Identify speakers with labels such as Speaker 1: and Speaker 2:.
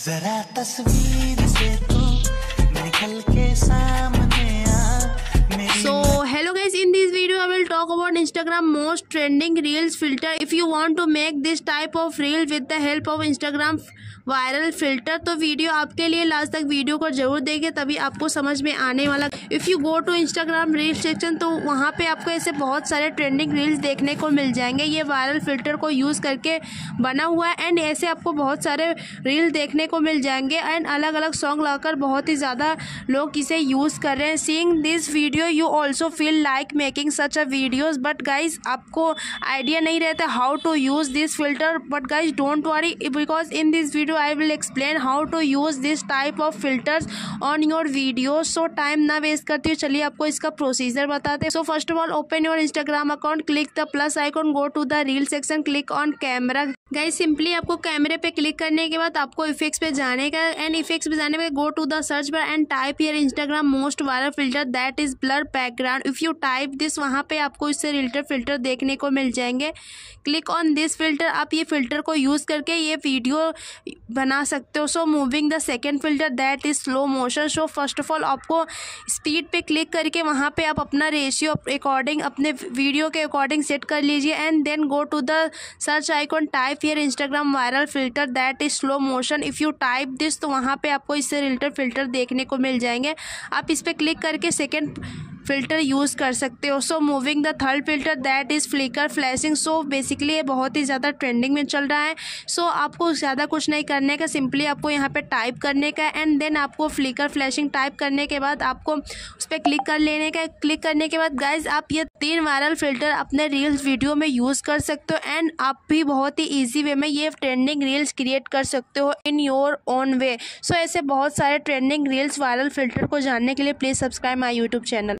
Speaker 1: जरा तस्वीर से तू निकल के सामने आ मेरी।
Speaker 2: So hello guys, in this video I will talk about Instagram most trending reels filter. If you want to make this type of reel with the help of Instagram viral filter, तो video आपके लिए last तक video को जरूर देखें, तभी आपको समझ में आने वाला। If you go to Instagram reel section तो वहाँ पे आपको ऐसे बहुत सारे ट्रेंडिंग रील्स देखने को मिल जाएंगे। ये वायरल फिल्टर को यूज़ करके बना हुआ है एंड ऐसे आपको बहुत सारे रील देखने को मिल जाएंगे एंड अलग अलग सॉन्ग लाकर बहुत ही ज़्यादा लोग इसे यूज़ कर रहे हैं। Seeing this video you also feel like making such a videos, but guys आपको आइडिया नहीं रहता how to use this filter. But guys don't worry, because in this video I will explain how to use this type of filters on your videos. So time ना waste करती हूँ, चलिए आपको इसका procedure बताते हैं। So first of all, open your Instagram account, click the plus icon, go to the reel section, click on camera. Guys simply आपको कैमरे पे क्लिक करने के बाद आपको इफेक्ट्स पे जाने का एंड इफेक्ट्स पे जाने पे go to the search bar and type here Instagram most viral filter that is blur background. If you type this, वहाँ पे आपको इससे रिलेटेड फिल्टर देखने को मिल जाएंगे। क्लिक ऑन दिस फिल्टर, आप ये फिल्टर को यूज़ करके ये वीडियो बना सकते हो। So moving the second filter that is slow motion. So first of all आपको स्पीड पे क्लिक करके वहाँ पे आप अपना रेशियो अकॉर्डिंग अपने वीडियो के अकॉर्डिंग सेट कर लीजिए and then go to the search icon, type here Instagram viral filter that is slow motion. If you type this तो वहाँ पे आपको इससे रिलेटेड फिल्टर देखने को मिल जाएंगे। आप इस पर क्लिक करके सेकेंड फिल्टर यूज़ कर सकते हो। So moving the third filter that is flicker flashing. So basically ये बहुत ही ज़्यादा ट्रेंडिंग में चल रहा है। सो आपको ज़्यादा कुछ नहीं करने का, सिंपली आपको यहाँ पे टाइप करने का एंड देन आपको फ्लिकर फ्लैशिंग टाइप करने के बाद आपको उस पर क्लिक कर लेने का। क्लिक करने के बाद गाइज आप ये 3 वायरल फिल्टर अपने रील्स वीडियो में यूज़ कर सकते हो एंड आप भी बहुत ही ईजी वे में ये ट्रेंडिंग रील्स क्रिएट कर सकते हो इन योर ओन वे। सो ऐसे बहुत सारे ट्रेंडिंग रील्स वायरल फिल्टर को जानने के लिए please subscribe my YouTube channel.